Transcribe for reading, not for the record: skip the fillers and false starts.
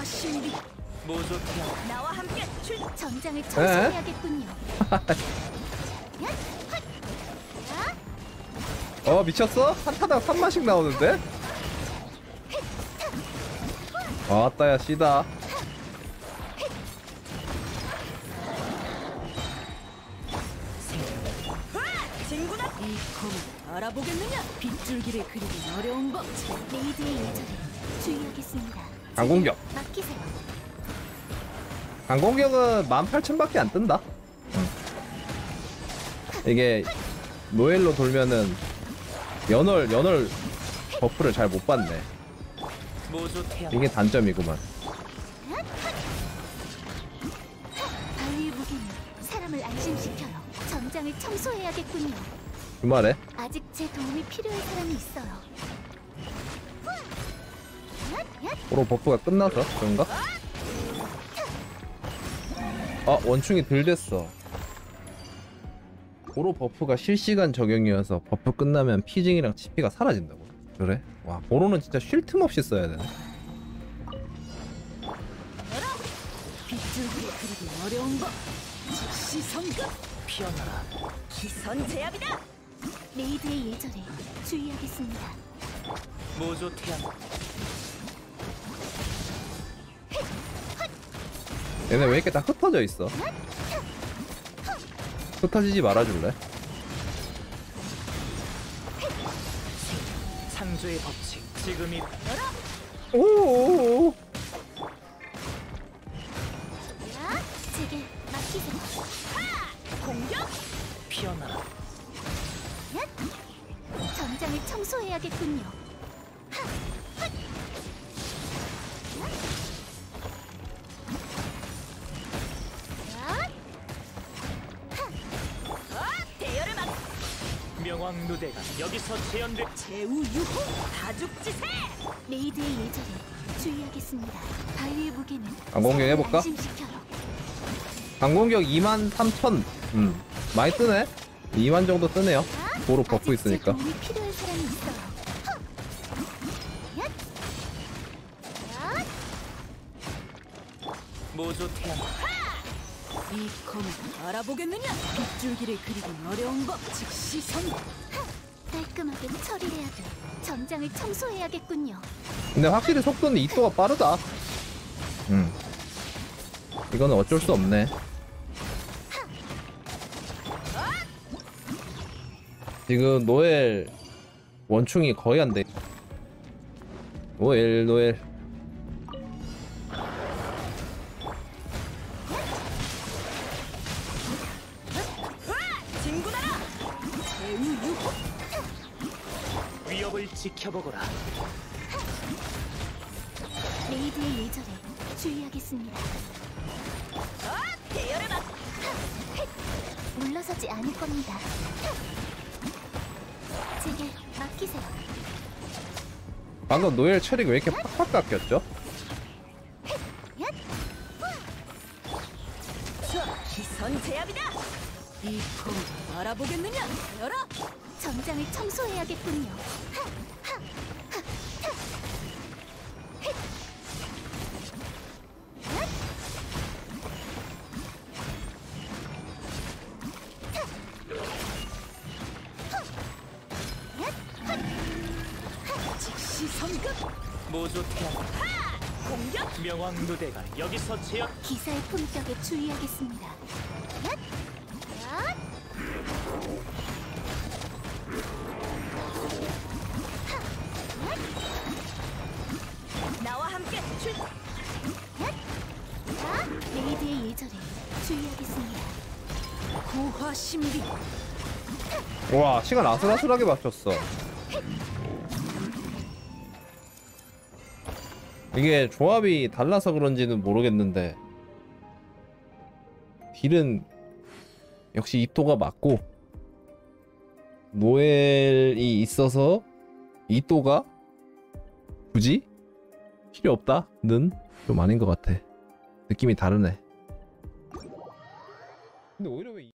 신비 모조 태양 나와 함께 출 전장을 청소해야겠군요. 미쳤어? 한타당 3만씩 나오는데? 아따야 씨다. 친구나 이 검을 알아보겠느냐? 빗줄기를 그리기 어려운 법. 레이드의 예절에 주의하겠습니다. 강공격. 맡기세요. 강공격은 18,000밖에 안 뜬다. 이게 노엘로 돌면은 연월 버프를 잘 못 받네. 이게 단점이구만. 바위의 무기는 사람을 안심시켜요. 전장을 청소해야겠군요. 그 말에? 아직 제 도움이 필요한 사람이 있어요. 도로 버프가 끝나서 그런가? 원충이 덜 됐어. 도로 버프가 실시간 적용이어서 버프 끝나면 피징이랑 치피가 사라진다고. 그래? 와, 도로는 진짜 쉴 틈 없이 써야 되네. 빗줄기를 그리기 어려운 법. 즉시 성급 피어나라. 기선 제압이다. 레이드의 예절에 주의하겠습니다. 모조 태양 얘네 왜 이렇게 다 흩어져 있어? 흩어지지 말아줄래? 창조의 법칙 지금이 오오오오. 제게 맡기세요. 공격 피어나라. 전장을 청소해야겠군요. 대열을 막 명왕 누대가 여기서 재현돼. 제우 유호 다죽지세. 레이드의 예절에 주의하겠습니다. 바위의 무게는 강공격 사람을 해볼까? 안심시켜요. 강공격 23,000. 많이 뜨네? 2만 정도 뜨네요. 도로 버프 아직 제 있으니까. 도움이 필요한 사람이 있어요. 모조 태양 이 검을 알아보겠느냐? 빗줄기를 그리기 어려운 법. 즉시 성급. 깔끔하게 처리해야 돼. 전장을 청소해야겠군요. 근데 확실히 속도는 이또가 빠르다. 이거는 어쩔 수 없네. 지금 노엘 원충이 거의 안 돼. 노엘 진군하라. 제우 유호 위협을 지켜보거라. 레이드의 예절에 주의하겠습니다. 대열을 막 물러서지 않을 겁니다. 제게 맡기세요. 방금 노엘 처리가 왜 이렇게 팍팍 깎였죠? 기선 제압이다. 이 검을 알아보겠느냐? 열어. 전장을 청소해야겠군요. 즉시 성급. 모조 태양 공격. 명왕 누대가 여기서 재현. 기사의 품격에 주의하겠습니다. 나와 함께 출. 레이드의 예절에 주의하겠습니다. 구화 신비. 와, 시간 아슬아슬하게 맞췄어. 이게 조합이 달라서 그런지는 모르겠는데 딜은 역시 이토가 맞고, 노엘이 있어서 이토가 굳이 필요 없다는 좀 아닌 것 같아. 느낌이 다르네. 근데 오히려 왜